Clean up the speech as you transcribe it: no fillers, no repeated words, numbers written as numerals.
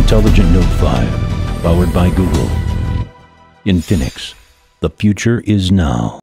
Intelligent Note 5, powered by Google. Infinix, the future is now.